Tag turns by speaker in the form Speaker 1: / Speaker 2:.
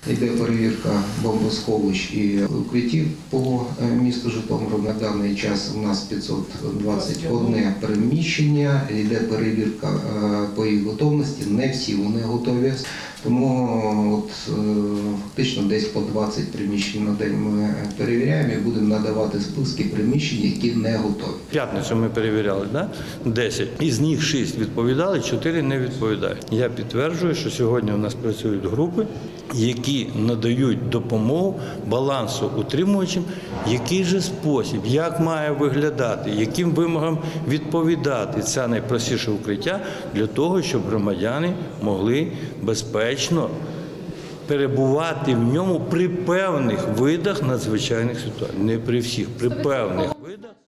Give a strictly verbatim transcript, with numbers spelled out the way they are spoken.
Speaker 1: Йде перевірка бомбосховищ і укриттів по місту Житомиру. На даний час у нас п'ятсот двадцять одне переміщення, йде перевірка по їх готовності, не всі вони готові. Тому от, фактично десь по двадцять приміщень на день ми перевіряємо і будемо надавати списки приміщень, які не готові.
Speaker 2: В п'ятницю ми перевіряли, да? десять. Із них шість відповідали, чотири не відповідають. Я підтверджую, що сьогодні у нас працюють групи, які надають допомогу балансоутримувачам, який же спосіб, як має виглядати, яким вимогам відповідати це найпростіше укриття для того, щоб громадяни могли безпечно перебувати в ньому при певних видах надзвичайних ситуацій. Не при всіх, при певних видах.